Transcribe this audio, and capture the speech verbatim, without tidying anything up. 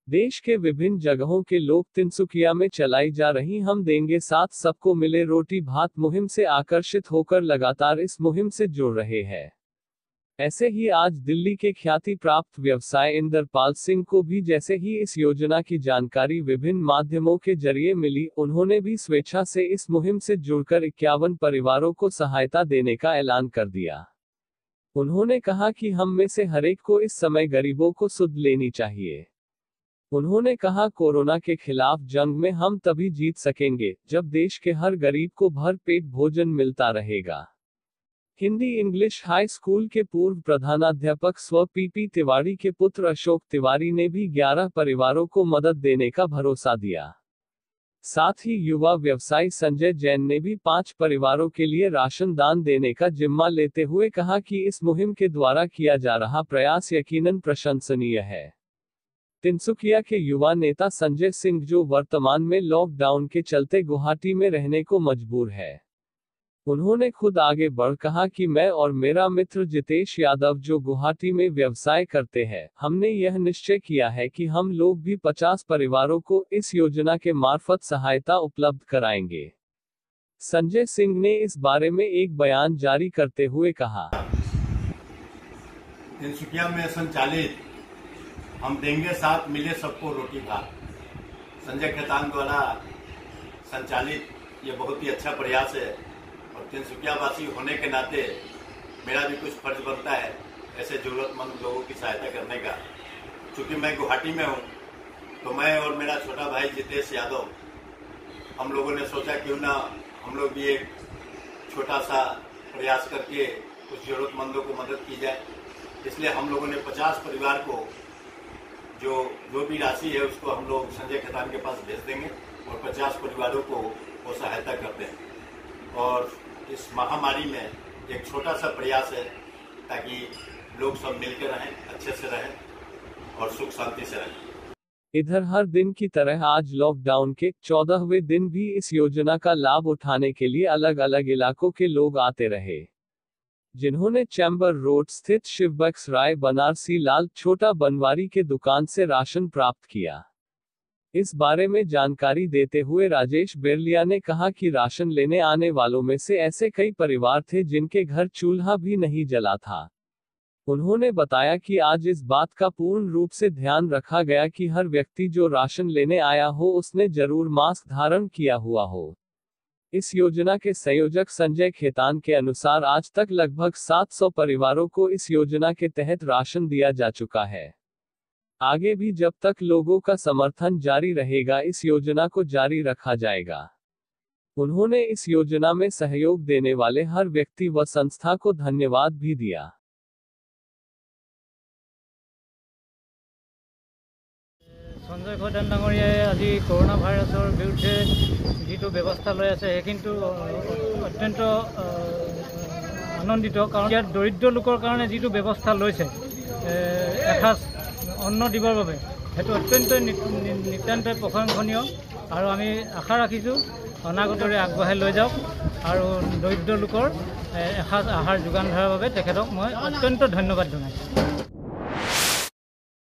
देश के विभिन्न जगहों के लोग तिनसुकिया में चलाई जा रही हम देंगे साथ सबको मिले रोटी भात मुहिम से आकर्षित होकर लगातार इस मुहिम से जुड़ रहे हैं। ऐसे ही आज दिल्ली के ख्याति प्राप्त व्यवसाय इंदरपाल सिंह को भी जैसे ही इस योजना की जानकारी विभिन्न माध्यमों के जरिए मिली, उन्होंने भी स्वेच्छा से इस मुहिम से जुड़कर इक्यावन परिवारों को सहायता देने का ऐलान कर दिया। उन्होंने कहा कि हम में से हरेक को इस समय गरीबों को सुध लेनी चाहिए। उन्होंने कहा, कोरोना के खिलाफ जंग में हम तभी जीत सकेंगे जब देश के हर गरीब को भर पेट भोजन मिलता रहेगा। हिंदी इंग्लिश हाई स्कूल के पूर्व प्रधानाध्यापक स्व पीपी तिवारी के पुत्र अशोक तिवारी ने भी ग्यारह परिवारों को मदद देने का भरोसा दिया। साथ ही युवा व्यवसायी संजय जैन ने भी पांच परिवारों के लिए राशन दान देने का जिम्मा लेते हुए कहा कि इस मुहिम के द्वारा किया जा रहा प्रयास यकीनन प्रशंसनीय है। तिनसुकिया के युवा नेता संजय सिंह, जो वर्तमान में लॉकडाउन के चलते गुवाहाटी में रहने को मजबूर है, उन्होंने खुद आगे बढ़ कहा कि मैं और मेरा मित्र जितेश यादव, जो गुवाहाटी में व्यवसाय करते हैं, हमने यह निश्चय किया है कि हम लोग भी पचास परिवारों को इस योजना के मार्फत सहायता उपलब्ध कराएंगे। संजय सिंह ने इस बारे में एक बयान जारी करते हुए कहा, तिनसुकिया में संचालित हम देंगे साथ मिले सबको रोटी भात, संजय खेतान द्वारा संचालित ये बहुत ही अच्छा प्रयास है और तिनसुकिया वासी होने के नाते मेरा भी कुछ फर्ज बनता है ऐसे जरूरतमंद लोगों की सहायता करने का। चूंकि मैं गुवाहाटी में हूँ तो मैं और मेरा छोटा भाई जितेश यादव, हम लोगों ने सोचा क्यों ना हम लोग भी एक छोटा सा प्रयास करके कुछ जरूरतमंदों को मदद की जाए। इसलिए हम लोगों ने पचास परिवार को जो जो भी राशि है उसको हम लोग संजय खेतान के पास भेज देंगे और पचास परिवारों को वो सहायता करते हैं। और इस महामारी में एक छोटा सा प्रयास है ताकि लोग सब मिलकर रहें, अच्छे से रहें और सुख शांति से रहें। इधर हर दिन की तरह आज लॉकडाउन के चौदहवें दिन भी इस योजना का लाभ उठाने के लिए अलग अलग इलाकों के लोग आते रहे, जिन्होंने चैम्बर रोड स्थित शिवबक्स राय बनारसी लाल छोटा बनवारी के दुकान से राशन प्राप्त किया। इस बारे में जानकारी देते हुए राजेश बेरलिया ने कहा कि राशन लेने आने वालों में से ऐसे कई परिवार थे जिनके घर चूल्हा भी नहीं जला था। उन्होंने बताया कि आज इस बात का पूर्ण रूप से ध्यान रखा गया कि हर व्यक्ति जो राशन लेने आया हो उसने जरूर मास्क धारण किया हुआ हो। इस योजना के संयोजक संजय खेतान के अनुसार आज तक लगभग सात सौ परिवारों को इस योजना के तहत राशन दिया जा चुका है। आगे भी जब तक लोगों का समर्थन जारी रहेगा इस योजना को जारी रखा जाएगा। उन्होंने इस योजना में सहयोग देने वाले हर व्यक्ति व संस्था को धन्यवाद भी दिया। संजय खेतान डांगरियाए আজি कोरोना भाइरसर बिरुद्धे जी व्यवस्था लै आछे किन्तु अत्यंत आनंदित, कारण इयार दरिद्र लोकर कारणे जी व्यवस्था लैसे एसाज अन्न दिबार बारे हेतु अत्यंत नितान्त प्रशंसनीय और आमी आशा राखिছোঁ अनागतरे आगबाढ़ाई लै जाओक और दरिद्र लोकर एसाज आहार जोगान धरार बारे तेखेतक मैं अत्यंत धन्यवाद जनाइছোঁ।